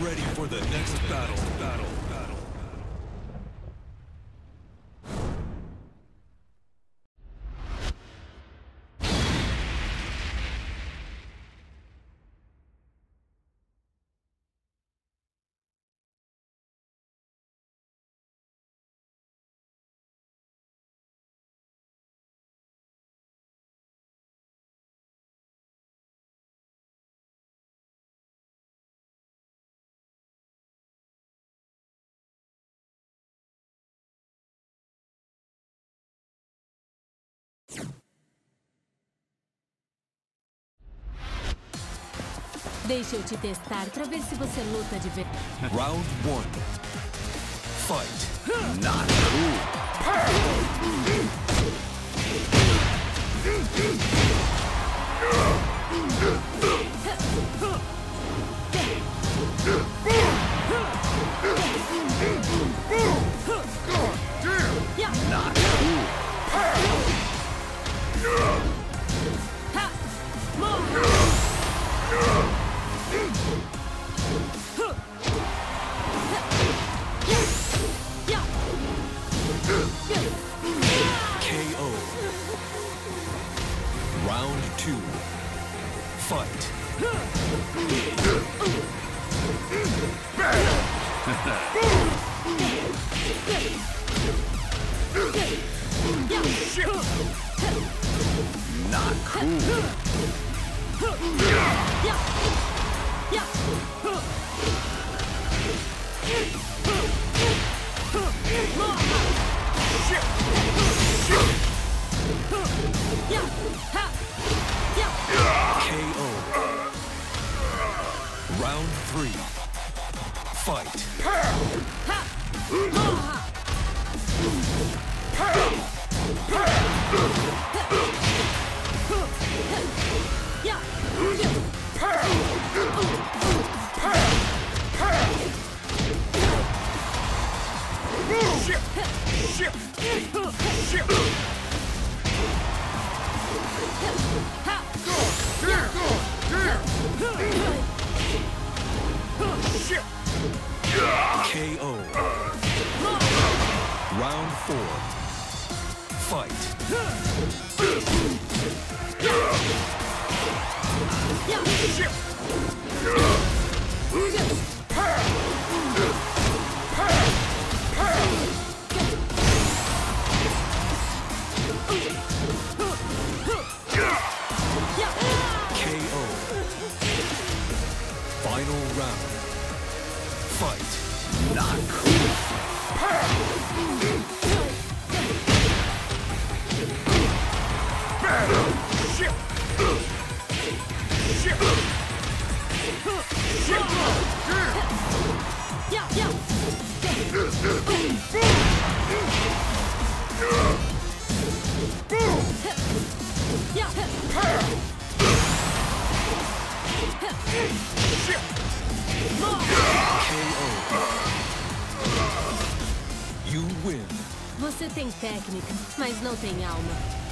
ready for the next battle. Deixa eu te testar pra ver se você luta de verdade. Round 1. Fight. Not Not KO. Round 2. Fight. Not cool. KO. Round 3. Fight. KO. Round 4. Fight. KO. Final round. Fight. Not cool. You win. Você tem técnica, mas não tem alma.